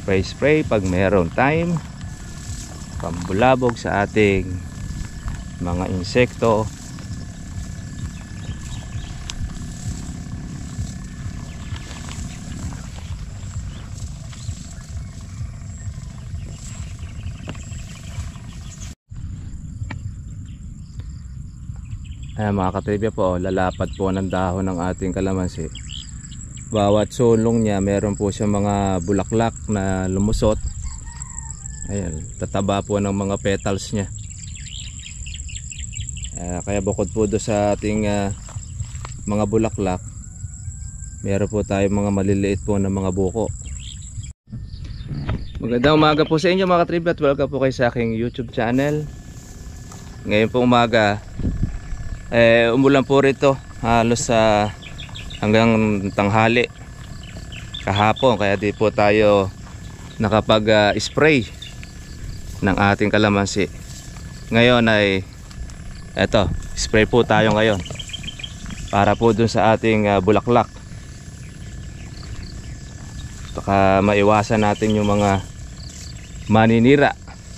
spray pag mayroong time, pambulabog sa ating mga insekto. Ayan mga katribya po, lalapad po ng dahon ng ating kalamansi. Bawat sulong niya meron po siyang mga bulaklak na lumusot. Ayan, tataba po ng mga petals niya. Kaya bukod po doon sa ating mga bulaklak, meron po tayong mga maliliit po na mga buko. Magandang umaga po sa inyo mga katribya at welcome po kayo sa aking YouTube channel. Ngayon po umaga, umulan po rito halos hanggang tanghali kahapon, kaya di po tayo nakapag-spray ng ating kalamansi. Ngayon ay eto, spray po tayo ngayon para po dun sa ating bulaklak, baka maiwasan natin yung mga maninira.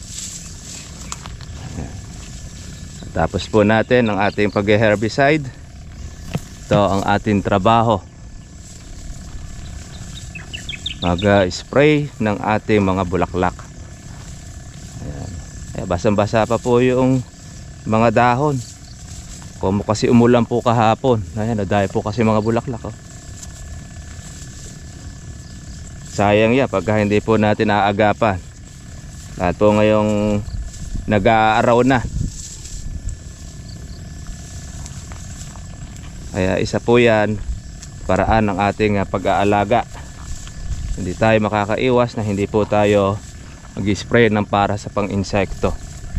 Tapos po natin ang ating pag-herbicide. Ito ang ating trabaho, mag-spray ng ating mga bulaklak. Ayan. Basang-basa pa po yung mga dahon. Kung kasi umulan po kahapon. Ayan, nadaya po kasi mga bulaklak. Sayang yan pagka hindi po natin aagapan. Lahat po ngayong nag-aaraw na. Kaya isa po yan paraan ng ating pag-aalaga. Hindi tayo makakaiwas na hindi po tayo mag-spray ng para sa pang-insekto,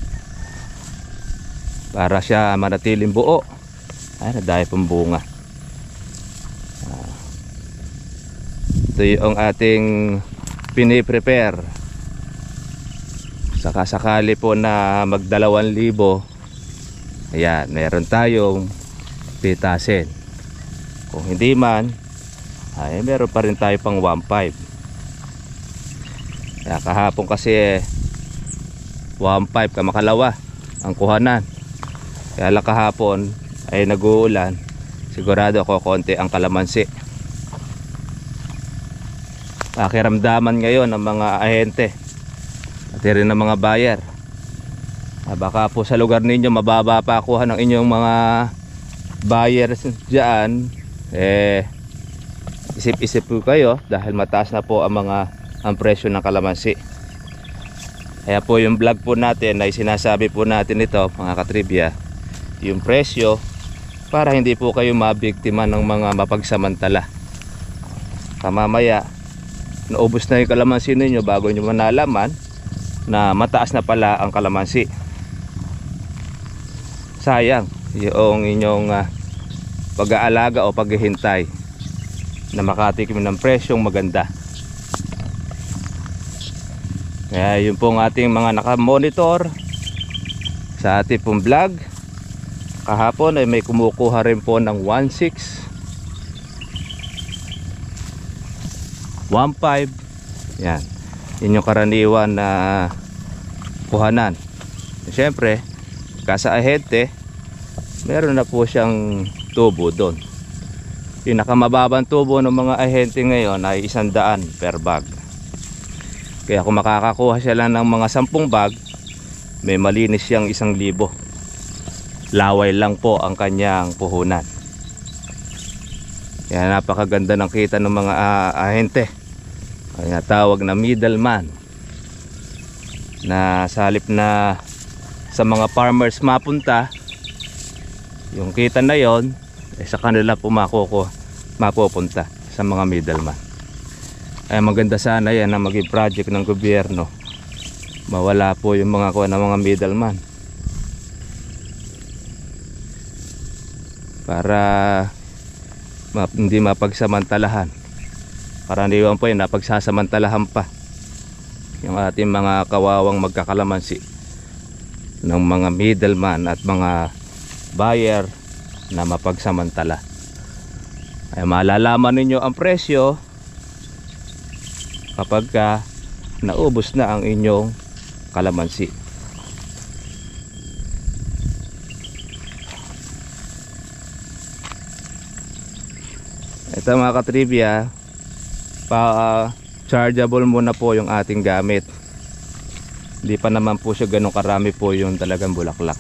para siya manatiling buo. Ay, nadaya pong bunga. Ito yung ating piniprepare. Sakasakali po na mag 2,000, ayan, meron tayong pitasin. Kung hindi man, ay meron pa rin tayo pang 1,500. Kaya kahapon kasi 1,500 kamakalawa ang kuhanan. Kaya lang kahapon ay nag-uulan, sigurado ako konti ang kalamansi. Pakiramdaman ngayon ng mga ahente at rin ng mga buyer, baka po sa lugar ninyo mababa pa kuha ng inyong mga buyers dyan. Isip-isip po kayo dahil mataas na po ang presyo ng kalamansi. Kaya po yung vlog po natin ay sinasabi po natin ito mga katribya, yung presyo, para hindi po kayo mabiktima ng mga mapagsamantala. Mamaya naubos na yung kalamansi ninyo bago nyo manalaman na mataas na pala ang kalamansi. Sayang yung inyong pag-aalaga o paghihintay na makatikim ng presyong maganda. Kaya yun po ang ating mga nakamonitor sa ating pong vlog. Kahapon ay may kumukuha rin po ng 1,600, 1,500. Yan, yun yung karaniwan na kuhanan. Siyempre kasa ahente, meron na po siyang tubo doon. Pinakamababang tubo ng mga ahente ngayon ay 100 per bag. Kaya kung makakakuha siya lang ng mga 10 bag, may malinis siyang 1,000. Laway lang po ang kanyang puhunan. Kaya napakaganda ng kita ng mga ahente. Kaya tawag na middleman, na sa halip na sa mga farmers mapunta yung kita na yon, sa kanila po mapupunta sa mga middleman. Ay maganda sana yan na maging project ng gobyerno, mawala po yung mga kuha ng mga middleman, para hindi mapagsamantalahan. Karaniwan po yung napagsasamantalahan pa yung ating mga kawawang magkakalamansi ng mga middleman at mga buyer na mapagsamantala. Ay malalaman ninyo ang presyo kapag naubos na ang inyong kalamansi. Ito mga katribya, chargeable muna po yung ating gamit. Hindi pa naman po siya ganun karami po yung talagang bulaklak.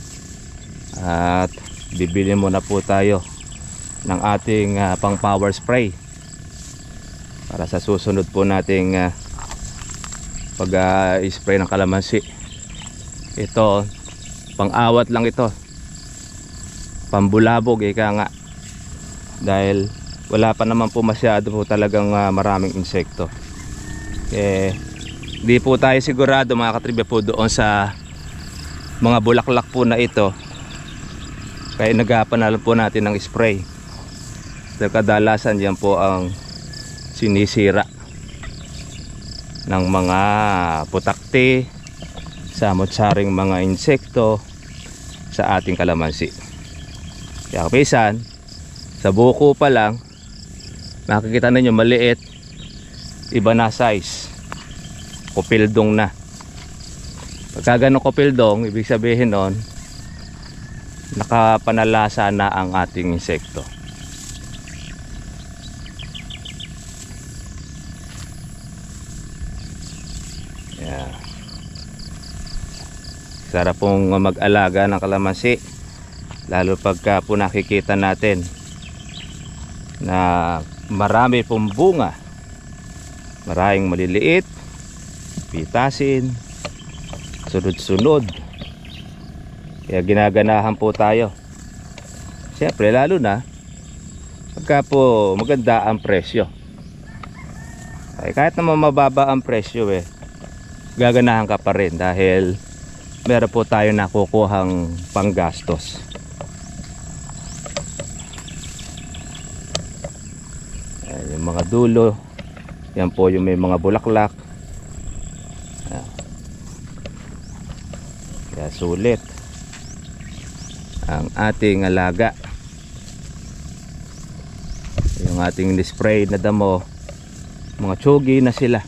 At bibili muna po tayo ng ating pang power spray para sa susunod po nating pag spray ng kalamansi. Ito pang awat lang ito, pambulabog ika nga, dahil wala pa naman po masyado po talagang maraming insekto. Di po tayo sigurado mga katribya po doon sa mga bulaklak po na ito, kaya nagapan na lang po natin ng spray. Dahil kadalasan yan po ang sinisira ng mga putakti, samot-saring mga insekto sa ating kalamansi. Kaya kapisan, sa buko pa lang makikita ninyo maliit, iba na size, kopildong na. Pagka ganun kopildong, ibig sabihin nun nakapanalasa na ang ating insekto. Yeah. Sarap pong mag-alaga ng kalamansi, lalo pagka po nakikita natin na marami pong bunga, maraming maliliit, pitasin, sunod-sunod. Kaya ginaganahan po tayo. Siyempre lalo na pagka po maganda ang presyo. Ay, kahit naman mababa ang presyo, gaganahan ka pa rin dahil meron po tayo nakukuhang panggastos. Yung mga dulo, yan po yung may mga bulaklak. Kaya sulit ang ating alaga. Yung ating spray na damo, mga tsugi na sila.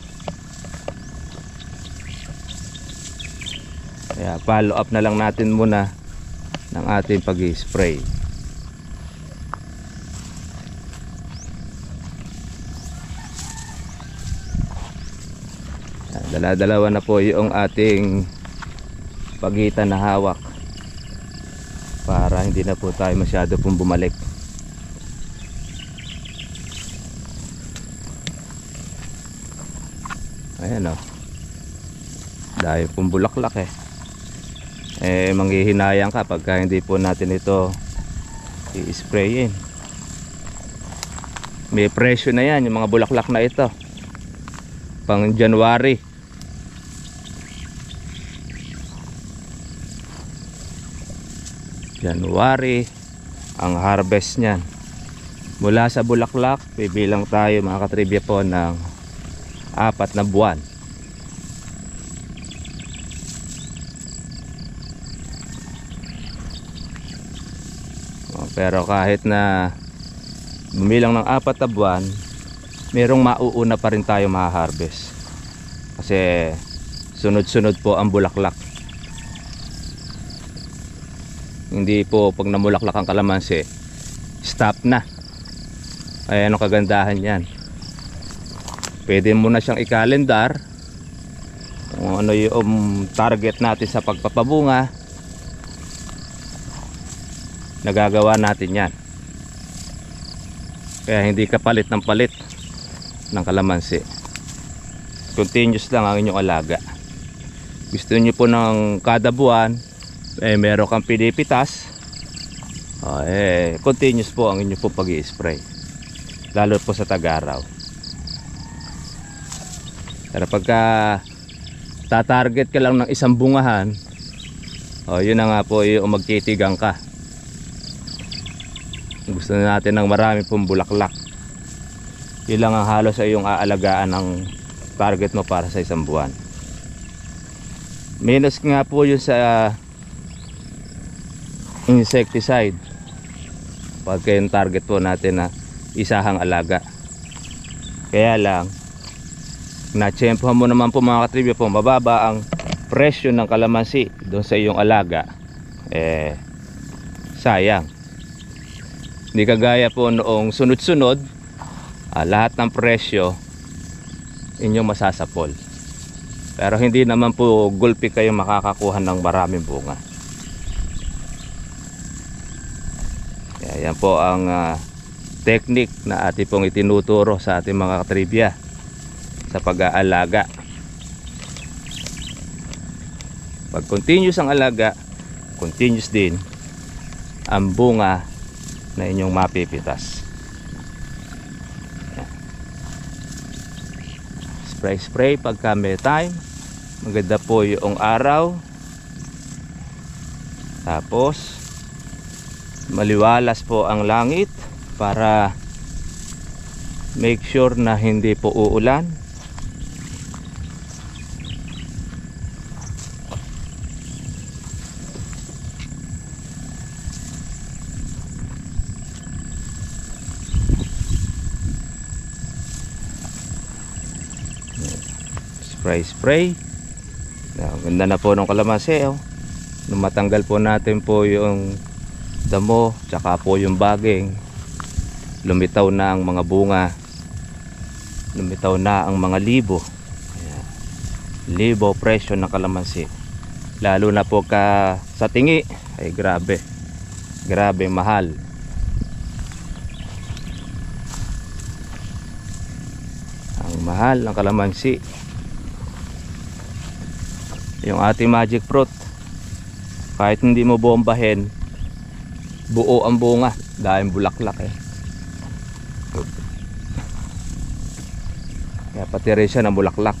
Kaya follow up na lang natin muna ng ating pag-spray. Dala-dalawa na po yung ating pagitan na hawak para hindi na po tayo masyado pong bumalik. Ayan o, dahil pong bulaklak manghihinayang ka pagka hindi po natin ito i-sprayin. May presyo na yan yung mga bulaklak na ito pang January. January ang harvest niyan. Mula sa bulaklak, bibilang tayo mga katribya po ng 4 na buwan. Pero kahit na bumilang ng 4 na buwan, merong mauuna pa rin tayo ma-harvest. Kasi sunod-sunod po ang bulaklak. Hindi po pag namulaklak ang kalamansi, stop na. Ay, anong kagandahan yan? Pwede mo na siyang i-calendar kung ano yung target natin sa pagpapabunga. Nagagawa natin yan. Kaya hindi ka palit ng palit ng kalamansi. Continuous lang ang inyong alaga. Gusto niyo po ng kada buwan meron kang pinipitas, continuous po ang inyong po pag-i-spray, lalo po sa tag-araw. Pero pagka tatarget ka lang ng isang bungahan, yun na nga po yung magtitigang ka. Gusto na natin ng marami pong bulaklak, yun lang ang halos ay yung aalagaan ng target mo para sa isang buwan. Minus nga po yun sa insecticide pagka yung target po natin na isahang alaga. Kaya lang natsyempohan mo naman po mga katribya po, mababa ang presyo ng kalamansi doon sa iyong alaga, sayang. Hindi kagaya po noong sunod-sunod, lahat ng presyo inyong masasapol. Pero hindi naman po gulpi kayo makakakuha ng maraming bunga. Yan po ang technique na ating pong itinuturo sa ating mga katribya sa pag-aalaga. Pag continuous ang alaga, continuous din ang bunga na inyong mapipitas. Spray pagka may time. Maganda po yung araw. Tapos maliwalas po ang langit para make sure na hindi po uulan. Spray. Ganda na po ng kalamansi, oh. Nung matanggal po natin po yung damo tsaka po yung baging, lumitaw na ang mga bunga, lumitaw na ang mga libo. Ayan. Libo presyo ng kalamansi, lalo na po sa tingi ay grabe mahal. Ang mahal ng kalamansi. Yung ating magic fruit, kahit hindi mo bombahin, buo ang bunga dahil bulaklak kaya pati rin siya ng bulaklak.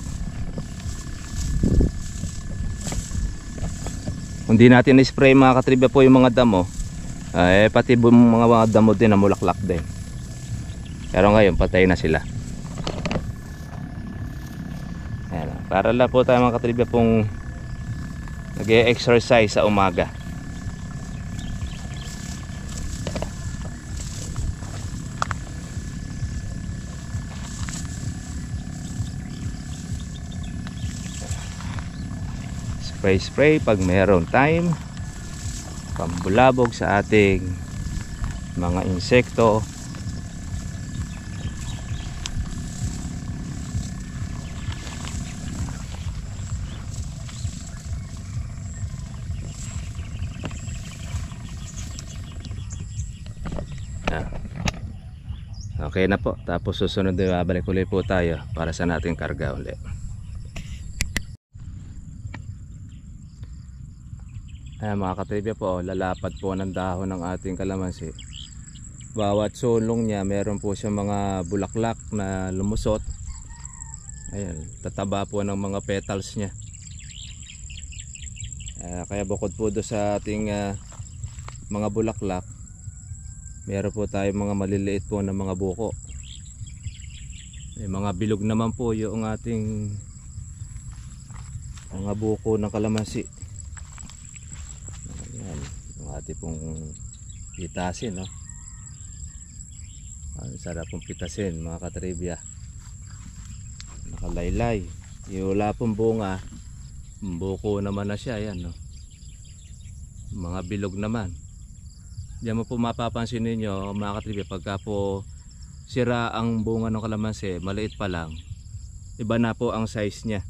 Kung di natin i-spray mga katribya po yung mga damo, pati mga damo din na bulaklak din. Pero ngayon patay na sila. Ayan, para lang po tayo mga katribya pong nag-exercise sa umaga. Spray pag mayroon time, pambulabog sa ating mga insekto. Okay na po, tapos susunod na babalik ulit po tayo para sa nating karga ulit. Ayan mga katribya po, lalapad po ng dahon ng ating kalamansi. Bawat sulong niya meron po siyang mga bulaklak na lumusot. Ayan, tataba po ng mga petals niya. Kaya bukod po doon sa ating mga bulaklak, meron po tayo mga maliliit po na mga buko. Mga bilog naman po yung ating mga buko ng kalamansi. Ayan, yung ating pong pitasin, no? Ang sarap pong pitasin mga katribya. Nakalaylay. Yung wala pong bunga, buko naman na siya. Ayan, no? Mga bilog naman. Diyan mo po mapapansin ninyo mga katribya, pagka po sira ang bunga ng kalamansi, maliit pa lang, iba na po ang size niya.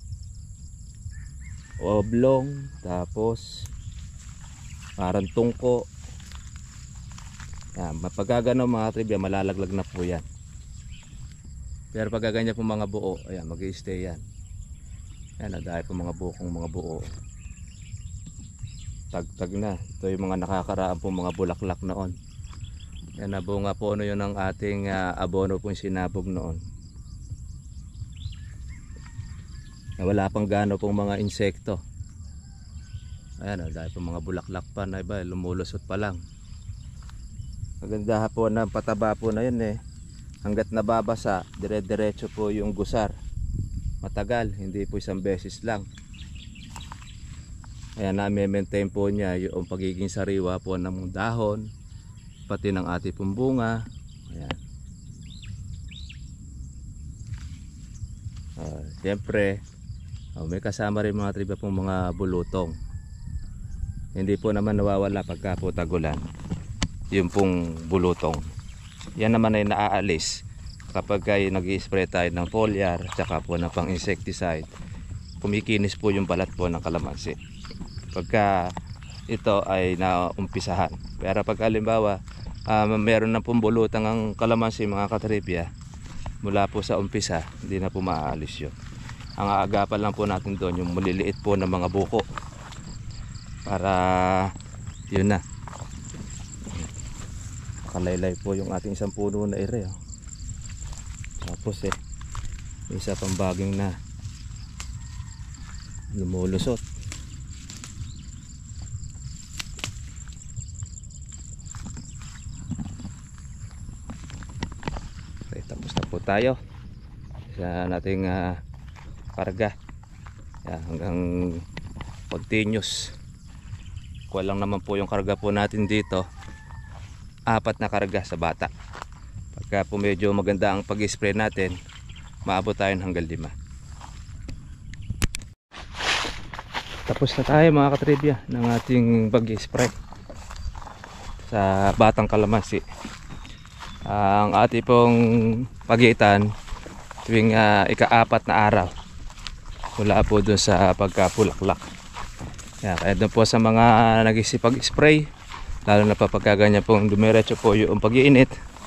Oblong, tapos parang tungko. Yan, pagka gano'n mga katribya, malalaglag na po yan. Pero pagka ganyan po mga buo, ayan, mag-i-stay yan. Yan, dahil po mga buo. Tagtag na. Ito yung mga nakakaraan po mga bulaklak noon. Yan, nabunga po ano yun ang ating abono pong sinabog noon. Wala pang gano pong mga insekto. Ayan, dahil po mga bulaklak pa na iba, lumulusot pa lang. Maganda po na pataba po na yun hanggat nababasa, dire-diretso po yung gusar. Matagal, hindi po isang beses lang. Kaya na-maintain po niya yung pagiging sariwa po ng dahon, pati ng ating pong bunga. Ayan. Siyempre, may kasama rin mga tribya pong mga bulutong. Hindi po naman nawawala pagka po tagulan. Yung pong bulutong. Yan naman ay naaalis kapag ay nag-i-spray tayo ng foliar tsaka po ng pang-insecticide. Kumikinis po yung balat po ng kalamansi pagka ito ay naumpisahan. Pero pag halimbawa meron na pong bulutang ang kalamansi mga katribya, mula po sa umpisa hindi na po maaalis yun. Ang aagapan lang po natin doon yung maliliit po na mga buko para yun na kalaylay po yung ating isang puno na ere. Tapos may isa pang baging na lumulusot. Okay, tapos na po tayo sa nating karga. Hanggang continuous. Kuha lang naman po yung karga po natin dito. 4 na karga sa bata. Pagka po medyo maganda ang pag-spray natin, maabot tayo hanggang 5. Tapos na tayo mga katribya ng ating pag-spray sa batang kalamansi. Ang ating pong pagitan tuwing ika-4 na araw mula po dun sa pagkapulaklak. Kaya doon po sa mga nagsisipag-spray, lalo na pagkaganyan pong dumiretso po yung pag-iinit,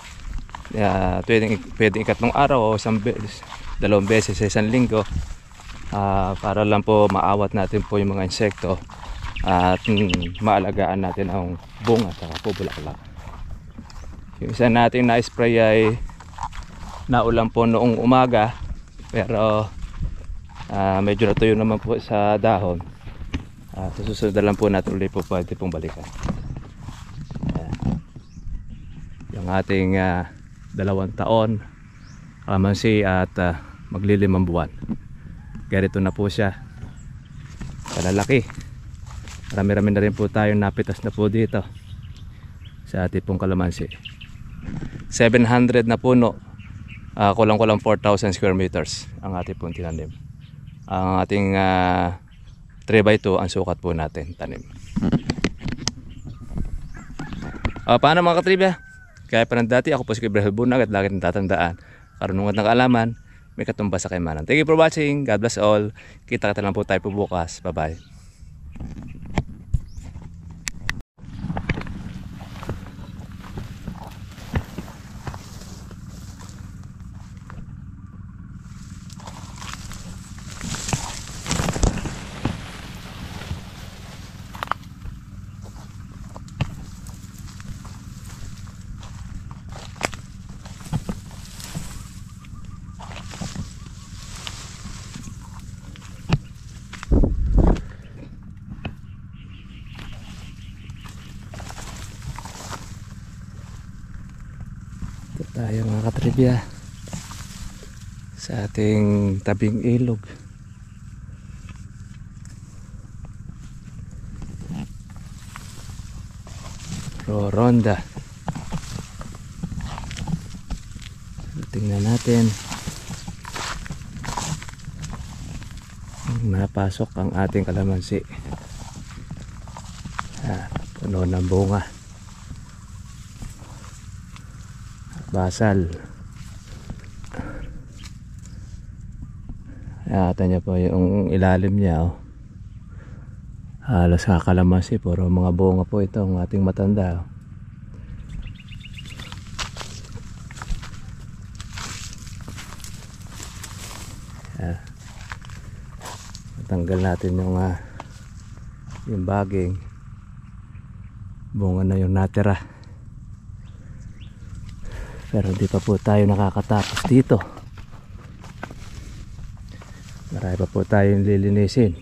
pwedeng ikatlong araw o 2 beses sa isang linggo, para lang po maawat natin po yung mga insekto at maalagaan natin ang bunga at po bulaklak. Yung isa natin na-spray ay naulan po noong umaga, pero medyo natuyo naman po sa dahon. Sa susunod lang po natin ulit po pwede pong balikan. Yung ating 2 taon kalamansi at magli5 buwan. Ganito na po siya kalalaki. Marami-rami na rin po tayong napitas na po dito sa ating pong kalamansi. 700 na puno, kulang-kulang 4,000 square meters ang ating pong tinanim. Ang ating 3x2 ang sukat po natin tanim. Paano mga katribya? Kaya pa ng dati, ako po si Gabriel Bunag at lagi nang tatandaan, karunungan ng kaalaman may katumbas sa kayamanan. Thank you for watching. God bless all. Kita-kita lang po tayo po bukas. Bye bye. Tayo mga katribya sa ating tabing ilog. Roronda. Tingnan natin napasok ang ating kalamansi. Puno ng bunga. Basal. Ata niya po yung ilalim niya. Halos kakalamansi. Puro mga bunga po ito ang ating matanda. Tanggal natin yung baging. Bunga na yung natira. Pero hindi pa po tayo nakakatapos dito. Marami pa po tayong lilinisin.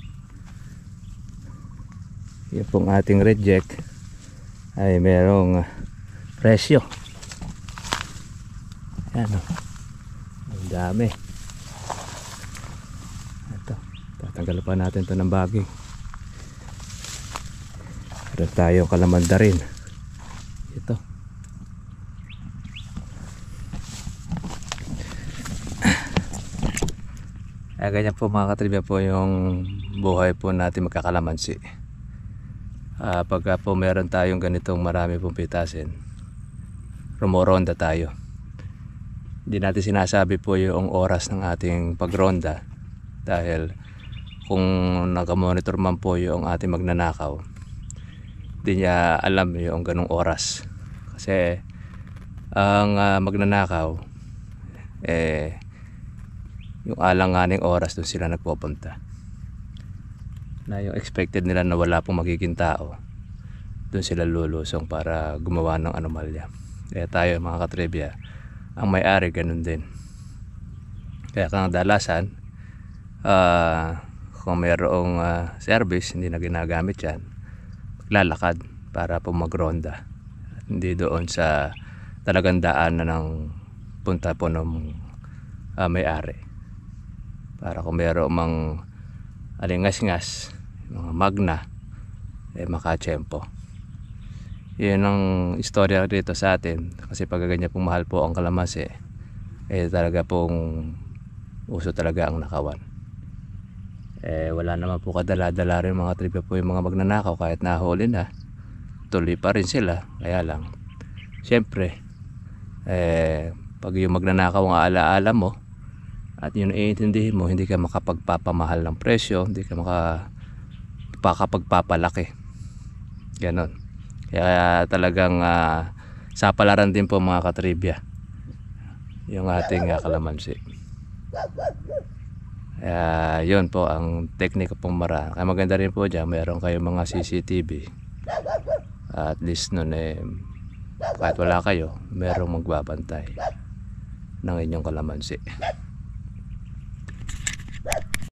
Yung pong ating reject ay merong presyo. Ayan o. Ang dami. Ito. Tatanggal pa natin ito ng baging. Meron tayong kalamanda rin. Ito. Ganyan po mga katribya po yung buhay po natin magkakalamansi. Pagka po meron tayong ganitong marami pong pitasin, rumoronda tayo. Hindi natin sinasabi po yung oras ng ating pagronda, dahil kung nakamonitor man po yung ating magnanakaw, hindi niya alam yung ganung oras. Kasi ang magnanakaw, yung alanganing oras doon sila nagpupunta, na yung expected nila na wala pong magiging tao, doon sila lulusong para gumawa ng anomalya. Kaya tayo mga katribya, ang may-ari ganun din. Kaya kadalasan, kung mayroong service hindi na ginagamit yan, lalakad para po magronda, hindi doon sa talagang daan na ng punta po ng may-ari, para kung mayroong mang alingas-ngas, mga magna, makatsyempo. Yun ang istorya dito sa atin, kasi pag ganyan pong mahal po ang kalamansi, talaga pong uso talaga ang nakawan. Wala naman po kadala-dala rin mga tribya po yung mga magnanakaw. Kahit nahuli na, tuloy pa rin sila. Kaya lang, syempre, pag yung magnanakaw ang alaala mo at yun iintindihin mo, hindi ka makapagpapamahal ng presyo, hindi ka makapagpapalaki. Ganon. Kaya talagang sapalaran din po mga katribya yung ating kalamansi. Yun po ang teknika pong mara. Kaya maganda rin po dyan, mayroon kayong mga CCTV. At least nun kahit wala kayo, mayroong magbabantay ng inyong kalamansi.